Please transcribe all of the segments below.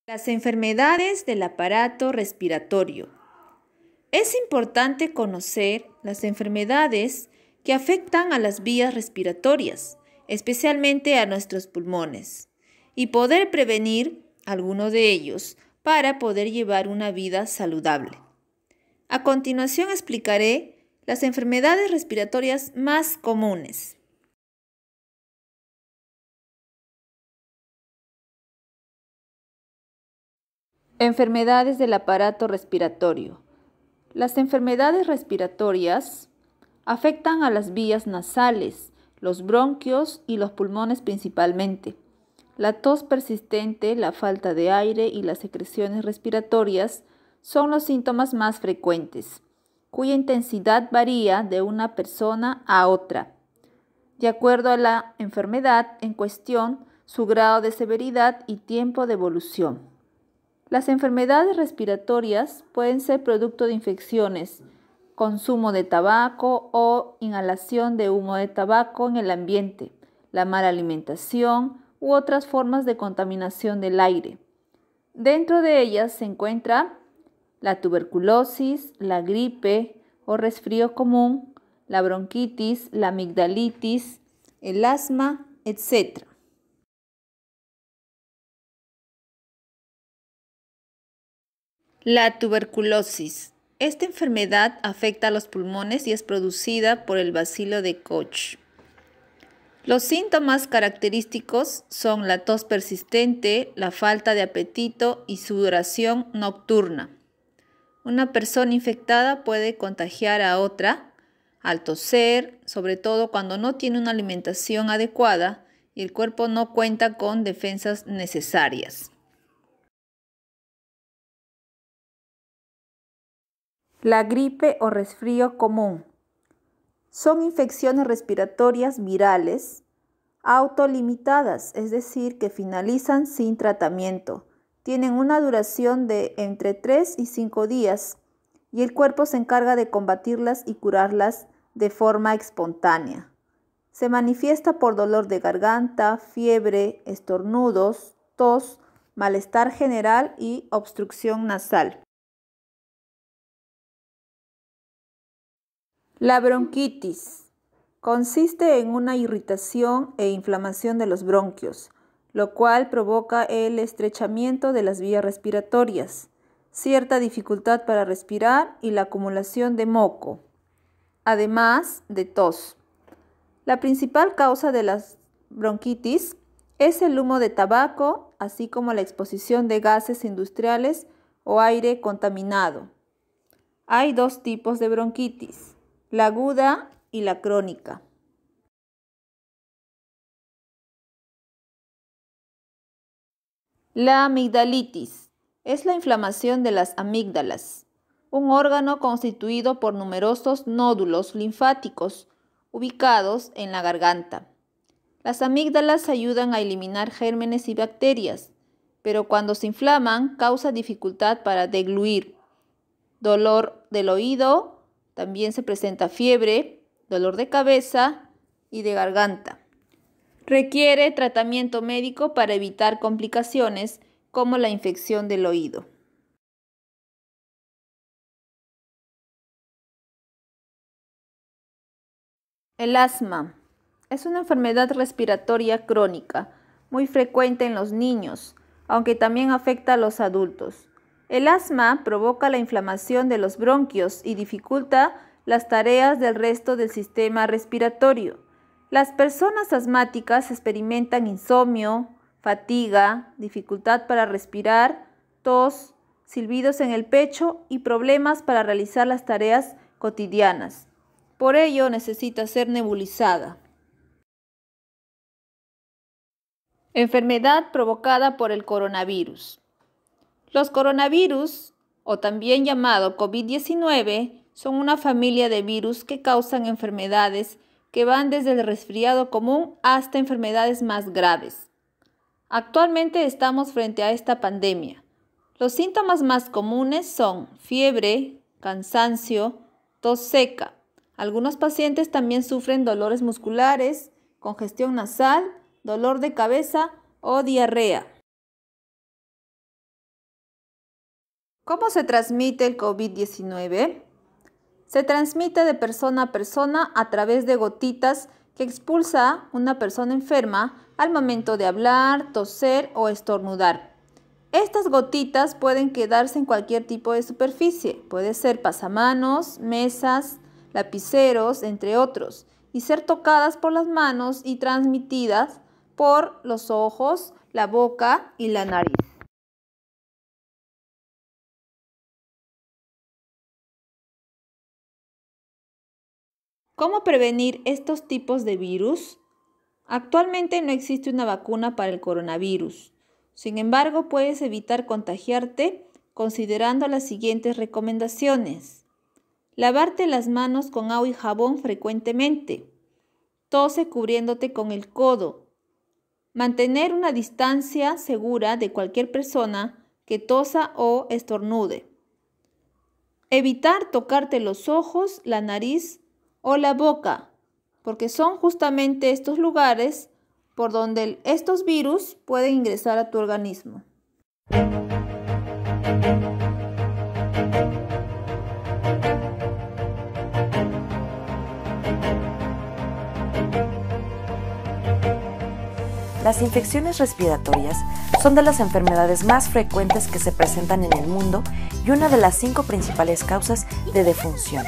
Las enfermedades del aparato respiratorio. Es importante conocer las enfermedades que afectan a las vías respiratorias, especialmente a nuestros pulmones, y poder prevenir alguno de ellos para poder llevar una vida saludable. A continuación explicaré las enfermedades respiratorias más comunes. Enfermedades del aparato respiratorio. Las enfermedades respiratorias afectan a las vías nasales, los bronquios y los pulmones principalmente. La tos persistente, la falta de aire y las secreciones respiratorias son los síntomas más frecuentes, cuya intensidad varía de una persona a otra. De acuerdo a la enfermedad en cuestión, su grado de severidad y tiempo de evolución. Las enfermedades respiratorias pueden ser producto de infecciones, consumo de tabaco o inhalación de humo de tabaco en el ambiente, la mala alimentación u otras formas de contaminación del aire. Dentro de ellas se encuentra la tuberculosis, la gripe o resfrío común, la bronquitis, la amigdalitis, el asma, etc. La tuberculosis. Esta enfermedad afecta a los pulmones y es producida por el bacilo de Koch. Los síntomas característicos son la tos persistente, la falta de apetito y sudoración nocturna. Una persona infectada puede contagiar a otra al toser, sobre todo cuando no tiene una alimentación adecuada y el cuerpo no cuenta con defensas necesarias. La gripe o resfrío común. Son infecciones respiratorias virales autolimitadas, es decir, que finalizan sin tratamiento. Tienen una duración de entre 3 y 5 días y el cuerpo se encarga de combatirlas y curarlas de forma espontánea. Se manifiesta por dolor de garganta, fiebre, estornudos, tos, malestar general y obstrucción nasal. La bronquitis consiste en una irritación e inflamación de los bronquios, lo cual provoca el estrechamiento de las vías respiratorias, cierta dificultad para respirar y la acumulación de moco, además de tos. La principal causa de la bronquitis es el humo de tabaco, así como la exposición de gases industriales o aire contaminado. Hay dos tipos de bronquitis: la aguda y la crónica. La amigdalitis es la inflamación de las amígdalas, un órgano constituido por numerosos nódulos linfáticos ubicados en la garganta. Las amígdalas ayudan a eliminar gérmenes y bacterias, pero cuando se inflaman causa dificultad para degluir, dolor del oído, también se presenta fiebre, dolor de cabeza y de garganta. Requiere tratamiento médico para evitar complicaciones como la infección del oído. El asma es una enfermedad respiratoria crónica, muy frecuente en los niños, aunque también afecta a los adultos. El asma provoca la inflamación de los bronquios y dificulta las tareas del resto del sistema respiratorio. Las personas asmáticas experimentan insomnio, fatiga, dificultad para respirar, tos, silbidos en el pecho y problemas para realizar las tareas cotidianas. Por ello necesita ser nebulizada. Enfermedad provocada por el coronavirus. Los coronavirus, o también llamado COVID-19, son una familia de virus que causan enfermedades que van desde el resfriado común hasta enfermedades más graves. Actualmente estamos frente a esta pandemia. Los síntomas más comunes son fiebre, cansancio, tos seca. Algunos pacientes también sufren dolores musculares, congestión nasal, dolor de cabeza o diarrea. ¿Cómo se transmite el COVID-19? Se transmite de persona a persona a través de gotitas que expulsa una persona enferma al momento de hablar, toser o estornudar. Estas gotitas pueden quedarse en cualquier tipo de superficie, puede ser pasamanos, mesas, lapiceros, entre otros, y ser tocadas por las manos y transmitidas por los ojos, la boca y la nariz. ¿Cómo prevenir estos tipos de virus? Actualmente no existe una vacuna para el coronavirus. Sin embargo, puedes evitar contagiarte considerando las siguientes recomendaciones. Lavarte las manos con agua y jabón frecuentemente. Tose cubriéndote con el codo. Mantener una distancia segura de cualquier persona que tosa o estornude. Evitar tocarte los ojos, la nariz o la boca, porque son justamente estos lugares por donde estos virus pueden ingresar a tu organismo. Las infecciones respiratorias son de las enfermedades más frecuentes que se presentan en el mundo y una de las 5 principales causas de defunción.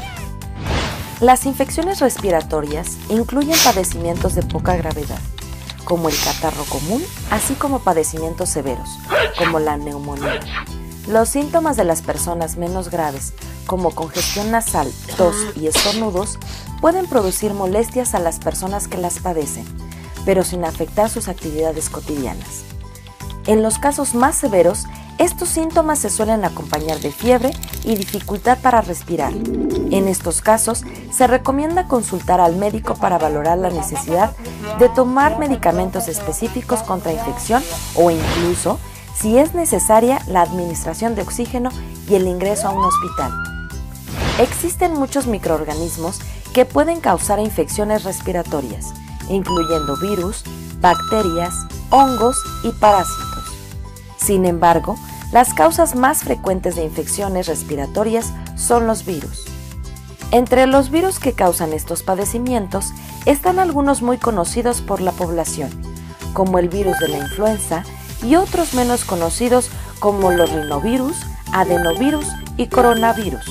Las infecciones respiratorias incluyen padecimientos de poca gravedad, como el catarro común, así como padecimientos severos, como la neumonía. Los síntomas de las personas menos graves, como congestión nasal, tos y estornudos, pueden producir molestias a las personas que las padecen, pero sin afectar sus actividades cotidianas. En los casos más severos, estos síntomas se suelen acompañar de fiebre y dificultad para respirar. En estos casos, se recomienda consultar al médico para valorar la necesidad de tomar medicamentos específicos contra infección o incluso, si es necesaria, la administración de oxígeno y el ingreso a un hospital. Existen muchos microorganismos que pueden causar infecciones respiratorias, incluyendo virus, bacterias, hongos y parásitos. Sin embargo, las causas más frecuentes de infecciones respiratorias son los virus. Entre los virus que causan estos padecimientos están algunos muy conocidos por la población, como el virus de la influenza y otros menos conocidos como los rinovirus, adenovirus y coronavirus.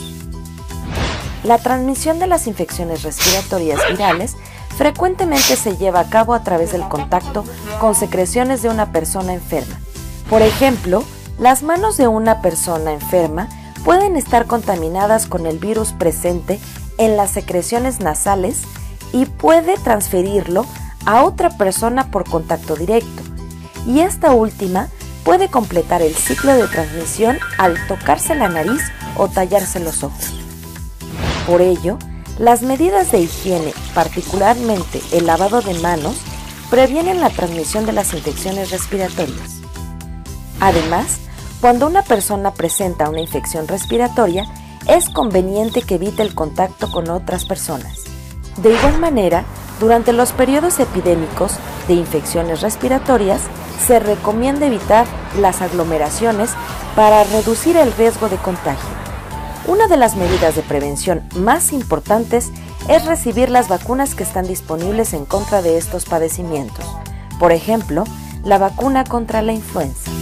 La transmisión de las infecciones respiratorias virales frecuentemente se lleva a cabo a través del contacto con secreciones de una persona enferma. Por ejemplo, las manos de una persona enferma pueden estar contaminadas con el virus presente en las secreciones nasales y puede transferirlo a otra persona por contacto directo, y esta última puede completar el ciclo de transmisión al tocarse la nariz o tallarse los ojos. Por ello, las medidas de higiene, particularmente el lavado de manos, previenen la transmisión de las infecciones respiratorias. Además, cuando una persona presenta una infección respiratoria, es conveniente que evite el contacto con otras personas. De igual manera, durante los periodos epidémicos de infecciones respiratorias, se recomienda evitar las aglomeraciones para reducir el riesgo de contagio. Una de las medidas de prevención más importantes es recibir las vacunas que están disponibles en contra de estos padecimientos. Por ejemplo, la vacuna contra la influenza.